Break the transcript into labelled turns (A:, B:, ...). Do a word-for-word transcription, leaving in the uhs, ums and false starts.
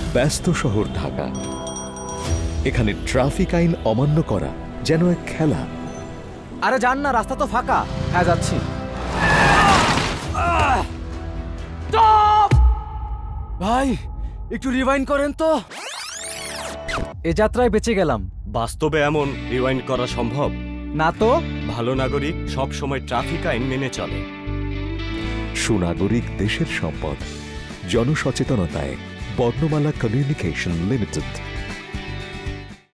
A: ব্যস্ত শহর ঢাকা। এখানে ট্রাফিক আইন অমান্য করা যেন এক খেলা।
B: আরে যান না, রাস্তা তো ফাঁকা। হ্যাঁ যাচ্ছি। ভাই একটু রিওয়াইন্ড করেন তো। এ যাত্রায় বেঁচে গেলাম।
C: বাস্তবে এমন রিওয়াইন্ড করা সম্ভব
B: না তো।
C: ভালো নাগরিক সব সময় ট্রাফিক আইন মেনে চলে।
A: সুনাগরিক দেশের সম্পদ। জনসচেতনতায় বর্ণমালা কমিউনিকেশন লিমিটেড।